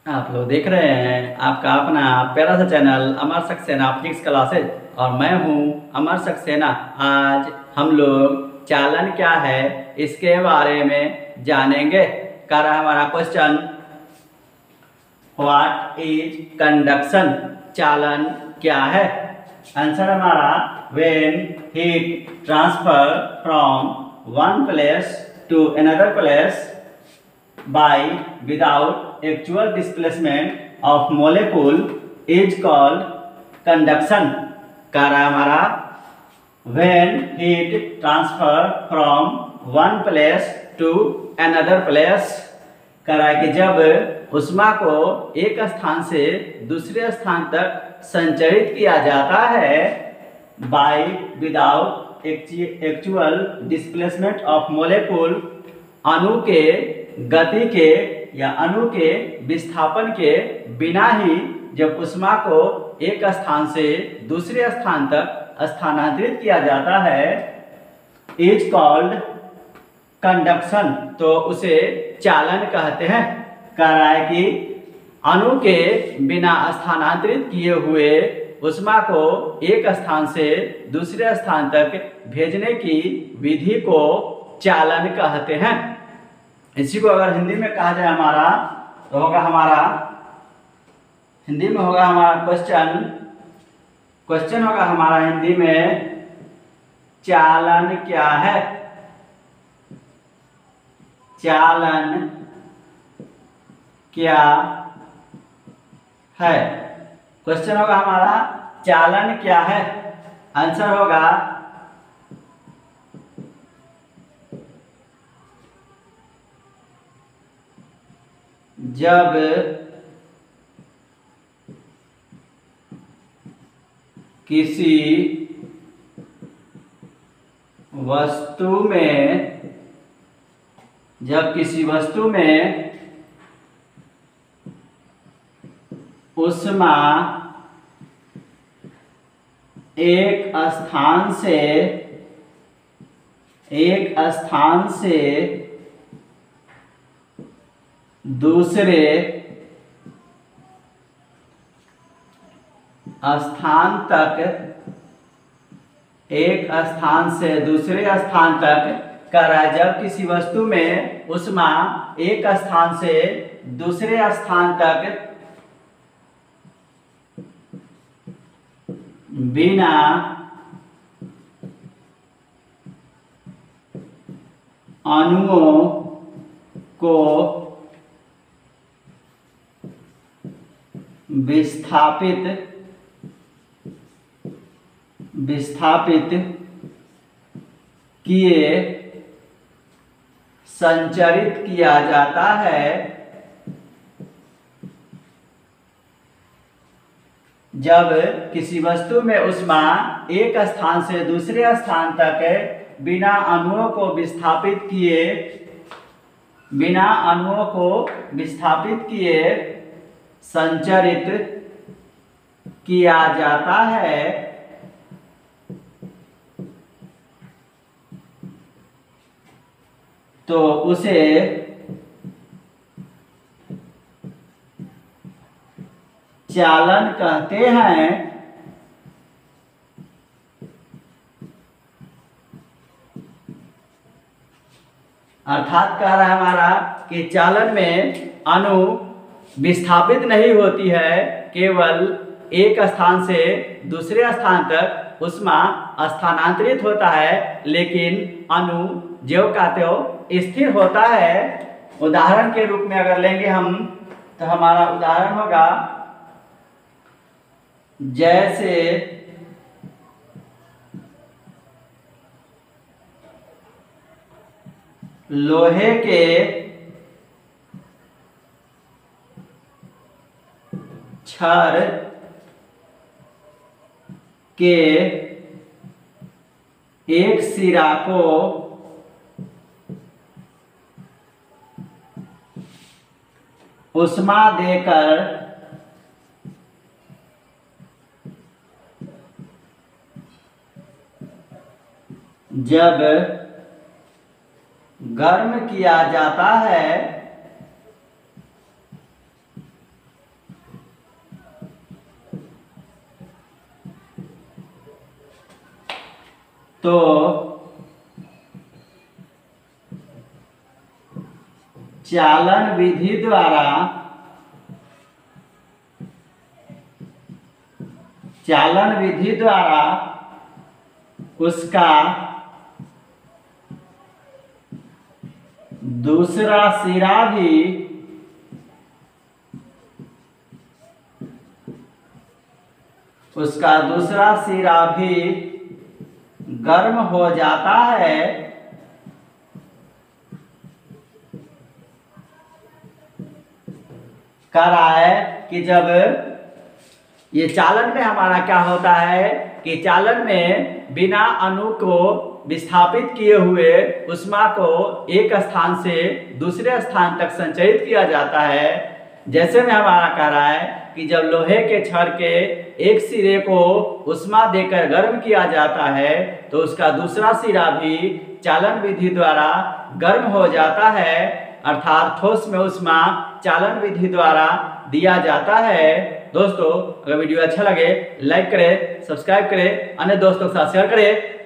आप लोग देख रहे हैं आपका अपना प्यारा सा channel Amar Saxena physics classes और मैं हूं अमर सक्सेना। आज हम लोग चालन क्या है इसके बारे में जानेंगे। कर रहा हमारा क्वेश्चन, व्हाट इज कंडक्शन? चालन क्या है? आंसर हमारा, when heat transfer from one place to another place by without actual displacement of molecule is called conduction। कार्य हमारा when heat transfer from one place to another place, कार्य कि जब उष्मा को एक स्थान से दूसरे स्थान तक संचरित किया जाता है by without actual displacement of molecule, अणु के गति के या अणु के विस्थापन के बिना ही जब उष्मा को एक स्थान से दूसरे स्थान तक स्थानांतरित किया जाता है इज कॉल्ड कंडक्शन, तो उसे चालन कहते हैं। कह रहा है कि अणु के बिना स्थानांतरित किए हुए उष्मा को एक स्थान से दूसरे स्थान तक भेजने की विधि को चालन कहते हैं। इसी को अगर हिंदी में कहा जाए हमारा तो होगा हमारा, हिंदी में होगा हमारा क्वेश्चन होगा हमारा हिंदी में, चालन क्या है? चालन क्या है? क्वेश्चन होगा हमारा चालन क्या है। आंसर होगा जब किसी वस्तु में उष्मा एक स्थान से दूसरे स्थान तक कर रहा है। जब किसी वस्तु में उष्मा एक स्थान से दूसरे स्थान तक बिना अणुओं को विस्थापित किए संचरित किया जाता है, जब किसी वस्तु में उष्मा एक स्थान से दूसरे स्थान तक बिना अणुओं को विस्थापित किए संचरित किया जाता है, तो उसे चालन कहते हैं। अर्थात कह रहा है हमारा कि चालन में अणु विस्थापित नहीं होती है, केवल एक स्थान से दूसरे स्थान तक उष्मा स्थानांतरित होता है, लेकिन अणु ज्यों का त्यों स्थिर होता है। उदाहरण के रूप में अगर लेंगे हम तो हमारा उदाहरण होगा जैसे लोहे के छड़ के एक सिरा को उष्मा देकर जब गर्म किया जाता है तो चालन विधि द्वारा उसका दूसरा सिरा भी गर्म हो जाता है। कह रहा है कि जब ये चालन में हमारा क्या होता है कि चालन में बिना अणु को विस्थापित किए हुए ऊष्मा को एक स्थान से दूसरे स्थान तक संचयित किया जाता है। जैसे में हमारा कह रहा है कि जब लोहे के छड़ के एक सिरे को ऊष्मा देकर गर्म किया जाता है तो उसका दूसरा सिरा भी चालन विधि द्वारा गर्म हो जाता है, अर्थात ठोस में ऊष्मा चालन विधि द्वारा दिया जाता है। दोस्तों, अगर वीडियो अच्छा लगे लाइक करें, सब्सक्राइब करें, अन्य दोस्तों के साथ शेयर करें।